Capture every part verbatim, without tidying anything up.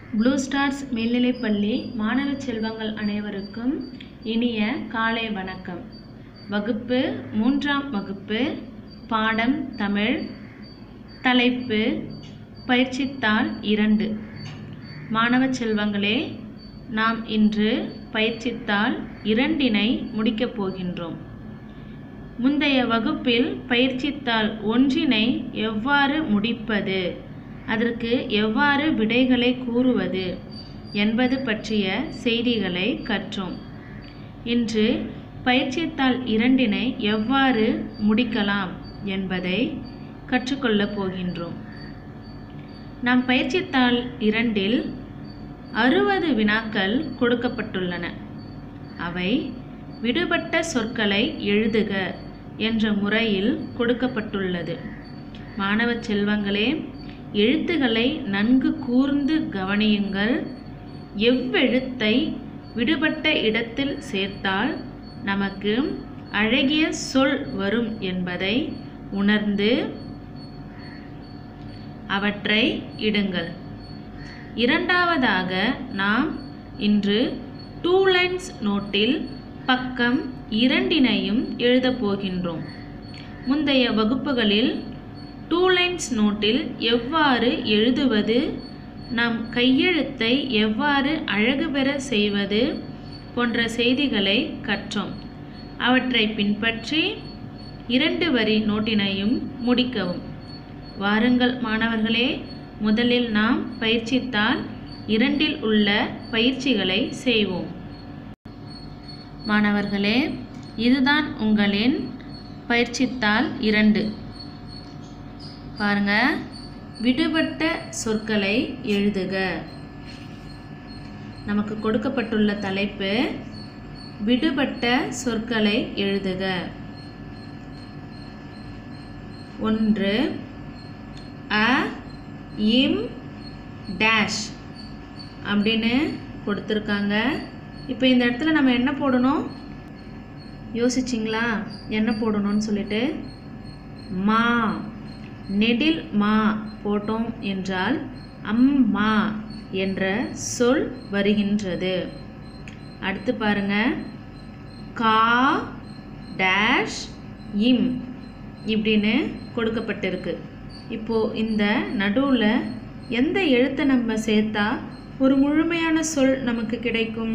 Blue stars மேல்நிலைப்பள்ளி மாணவ செல்வங்கள் அனைவருக்கும் இனிய காலை வணக்கம். வகுப்பு மூன்றாம் வகுப்பு, பாடம் தமிழ், தலைப்பு பயிற்சித்தாள் இரண்டு. மாணவ செல்வங்களே, நாம் இன்று பயிற்சித்தாள் இரண்டினை முடிக்கப் போகின்றோம். முந்தைய வகுப்பில் பயிற்சித்தாள் ஒன்றினை எவ்வாறு முடிப்பது, அதற்கு எவ்வாறு விடைகளை கூறுவது என்பது பற்றிய செய்திகளை கற்றோம். இன்று பயிற்சித்தாள் இரண்டினை எவ்வாறு முடிக்கலாம் என்பதை கற்றுக்கொள்ளப் போகின்றோம். நாம் பயிற்சித்தாள் இரண்டில் அறுபது வினாக்கள் கொடுக்கப்பட்டுள்ளன. அவை விடுபட்ட சொற்களை எழுதுக என்ற முறையில் கொடுக்கப்பட்டுள்ளது. மாணவ செல்வங்களே, எழுத்துக்களை நன்கு கூர்ந்து கவனியுங்கள். எவ்வெழுத்தை விடுபட்ட இடத்தில் சேர்த்தால் நமக்கு அழகிய சொல் வரும் என்பதை உணர்ந்து அவற்றை இடுங்கள். இரண்டாவதாக, நாம் இன்று டூ லைன்ஸ் நோட்டில் பக்கம் இரண்டினையும் எழுதப் போகின்றோம். முந்தைய வகுப்புகளில் டூ லைன்ஸ் நோட்டில் எவ்வாறு எழுதுவது, நம் கையெழுத்தை எவ்வாறு அழகு பெற செய்வது போன்ற செய்திகளை கற்றோம். அவற்றை பின்பற்றி இரண்டு வரி நோட்டினையும் முடிக்கவும். வாருங்கள் மாணவர்களே, முதலில் நாம் பயிற்சித்தாள் இரண்டில் உள்ள பயிற்சிகளை செய்வோம். மாணவர்களே, இதுதான் உங்களின் பயிற்சித்தாள் இரண்டு. பாருங்க, விடுபட்ட சொற்களை எழுதுக. நமக்கு கொடுக்கப்பட்டுள்ள தலைப்பு விடுபட்ட சொற்களை எழுதுக. ஒன்று, அ இம் டேஷ் அப்படின்னு கொடுத்துருக்காங்க. இப்போ இந்த இடத்துல நம்ம என்ன போடணும் யோசிச்சிங்களா? என்ன போடணும்னு சொல்லிட்டு மா, நெடில் மா போட்டோம் என்றால் அம்மா என்ற சொல் வருகின்றது. அடுத்து பாருங்க, கா டேஷ் இம் இப்படின்னு கொடுக்கப்பட்டிருக்கு. இப்போது இந்த நடுவில் எந்த எழுத்தை நம்ம சேர்த்தா ஒரு முழுமையான சொல் நமக்கு கிடைக்கும்?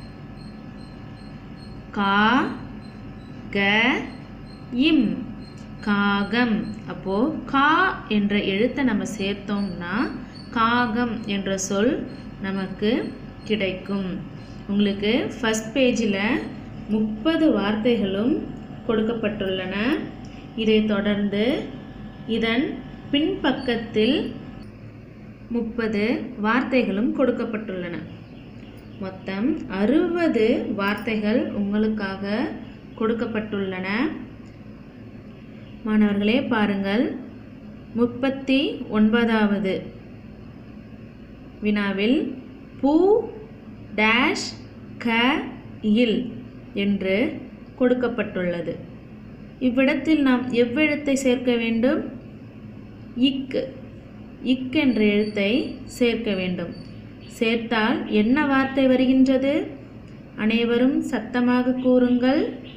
கா க இம், காகம். அப்போது கா என்ற எழுத்தை நம்ம சேர்த்தோம்னா காகம் என்ற சொல் நமக்கு கிடைக்கும். உங்களுக்கு ஃபஸ்ட் பேஜில் முப்பது வார்த்தைகளும் கொடுக்கப்பட்டுள்ளன. இதை தொடர்ந்து இதன் பின்பக்கத்தில் முப்பது வார்த்தைகளும் கொடுக்கப்பட்டுள்ளன. மொத்தம் அறுபது வார்த்தைகள் உங்களுக்காக கொடுக்கப்பட்டுள்ளன. மாணவர்களே, பாருங்கள், முப்பத்தி ஒன்பதாவது வினாவில் பூ டேஷ் க இல் என்று கொடுக்கப்பட்டுள்ளது. இவ்விடத்தில் நாம் எவ்வெழுத்தை சேர்க்க வேண்டும்? இக், இக் என்ற எழுத்தை சேர்க்க வேண்டும். சேர்த்தால் என்ன வார்த்தை வருகின்றது? அனைவரும் சத்தமாக கூறுங்கள்.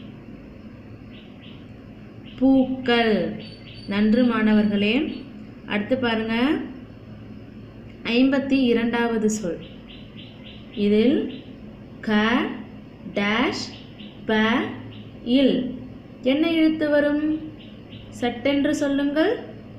பூக்கள். நன்று மாணவர்களே. அடுத்து பாருங்க, ஐம்பத்தி இரண்டாவது சொல். இதில் க டேஷ் ப இல் என்ன எழுத்து வரும்? சட்டென்று சொல்லுங்கள்.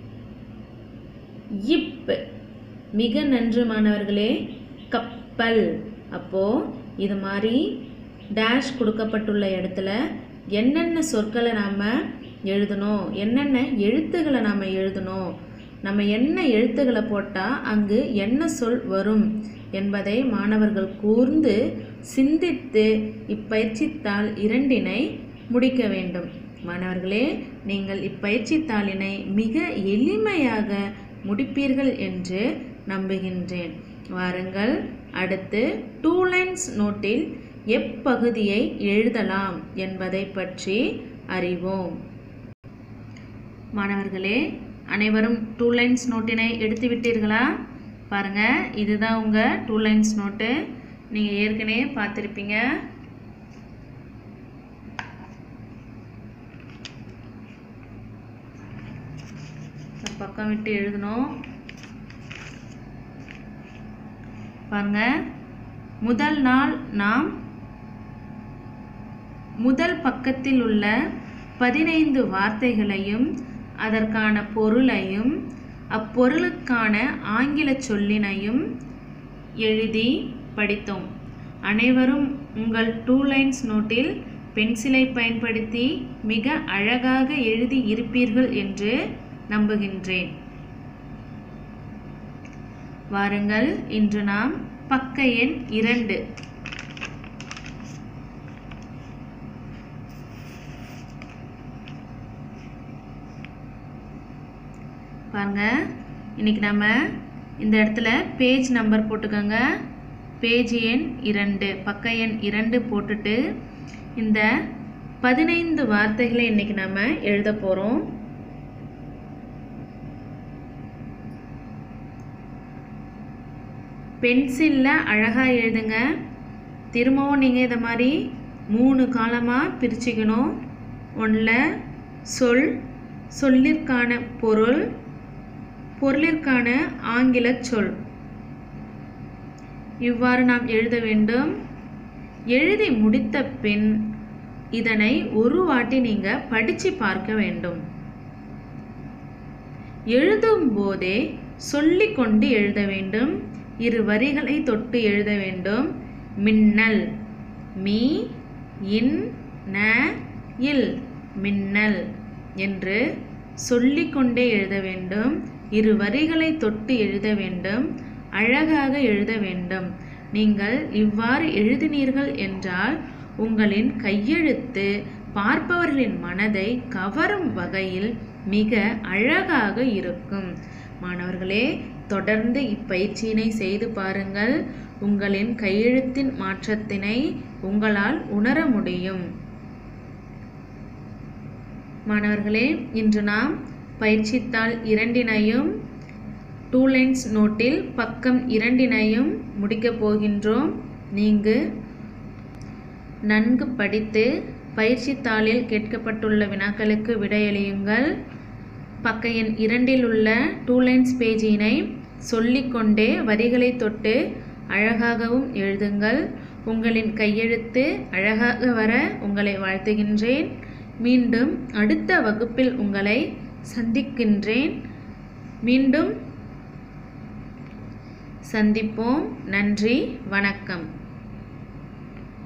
இப். மிக நன்று மாணவர்களே, கப்பல். அப்போது இது மாதிரி டேஷ் கொடுக்கப்பட்டுள்ள இடத்துல என்னென்ன சொற்களை நாம் எழுதணும், என்னென்ன எழுத்துக்களை நாம் எழுதணும், நம்ம என்ன எழுத்துக்களை போட்டால் அங்கு என்ன சொல் வரும் என்பதை மாணவர்கள் கூர்ந்து சிந்தித்து இப்பயிற்சித்தாள் இரண்டினை முடிக்க வேண்டும். மாணவர்களே, நீங்கள் இப்பயிற்சித்தாளினை மிக எளிமையாக முடிப்பீர்கள் என்று நம்புகின்றேன். வாருங்கள், அடுத்து டூ லைன்ஸ் நோட்டில் எப்பகுதியை எழுதலாம் என்பதை பற்றி அறிவோம். மாணவர்களே, அனைவரும் டூ லைன்ஸ் நோட்டினை எடுத்து விட்டீர்களா? பாருங்கள், இதுதான் உங்கள் டூ லைன்ஸ் நோட்டு. நீங்கள் ஏற்கனவே பார்த்துருப்பீங்க. பக்கம் விட்டு எழுதணும். பாருங்க, முதல் நாள் நாம் முதல் பக்கத்தில் உள்ள பதினைந்து வார்த்தைகளையும் அதற்கான பொருளையும் அப்பொருளுக்கான ஆங்கில சொல்லினையும் எழுதி படித்தோம். அனைவரும் உங்கள் டூ லைன்ஸ் நோட்டில் பென்சிலை பயன்படுத்தி மிக அழகாக எழுதி இருப்பீர்கள் என்று நம்புகின்றேன். வாருங்கள், இன்று நாம் பக்க எண் இரண்டு பாருங்க. இன்னைக்கு நம்ம இந்த இடத்துல பேஜ் நம்பர் போட்டுக்கோங்க. பேஜ் எண் இரண்டு, பக்க எண் இரண்டு போட்டுட்டு இந்த பதினைந்து வார்த்தைகளை இன்னைக்கு நம்ம எழுத போறோம். பென்சிலில் அழகாக எழுதுங்க. திரும்பவும் நீங்கள் இதை மாதிரி மூணு காலமாக பிரிச்சுக்கணும். ஒன்றில் சொல், சொல்லிற்கான பொருள், பொருளிற்கான ஆங்கில சொல், இவ்வாறு நாம் எழுத வேண்டும். எழுதி முடித்த பின் இதனை ஒரு வாட்டி நீங்கள் படித்து பார்க்க வேண்டும். எழுதும் போதே சொல்லிக்கொண்டு எழுத வேண்டும். இரு வரிகளை தொட்டு எழுத வேண்டும். மின்னல், மீ இன் ந இல், மின்னல் என்று சொல்லிக்கொண்டே எழுத வேண்டும். இரு வரிகளை தொட்டு எழுத வேண்டும். அழகாக எழுத வேண்டும். நீங்கள் இவ்வாறு எழுதினீர்கள் என்றால் உங்களின் கையெழுத்து பார்ப்பவர்களின் மனதை கவரும் வகையில் மிக அழகாக இருக்கும். மாணவர்களே, தொடர்ந்து இப்பயிற்சியினை செய்து பாருங்கள். உங்களின் கையெழுத்தின் மாற்றத்தினை உங்களால் உணர முடியும். மாணவர்களே, இன்று நாம் பயிற்சித்தாள் இரண்டினையும் டூ லைன்ஸ் நோட்டில் பக்கம் இரண்டினையும் முடிக்கப் போகின்றோம். நீங்கள் நன்கு படித்து பயிற்சித்தாளில் கேட்கப்பட்டுள்ள வினாக்களுக்கு விடையளியுங்கள். பக்க எண் இரண்டில் உள்ள டூ லைன்ஸ் பேஜினை சொல்லிக்கொண்டே வரிகளை தொட்டு அழகாகவும் எழுதுங்கள். உங்களின் கையெழுத்து அழகாக வர உங்களை வாழ்த்துகின்றேன். மீண்டும் அடுத்த வகுப்பில் உங்களை சந்திக்கின்றேன். மீண்டும் சந்திப்போம். நன்றி, வணக்கம்.